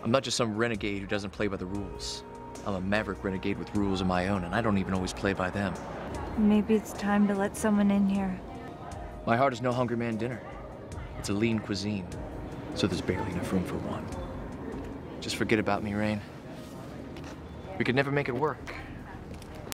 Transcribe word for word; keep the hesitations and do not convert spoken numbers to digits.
I'm not just some renegade who doesn't play by the rules. I'm a maverick renegade with rules of my own, and I don't even always play by them. Maybe it's time to let someone in here. My heart is no hungry man dinner. It's a lean cuisine, so there's barely enough room for one. Just forget about me, Rain. We could never make it work.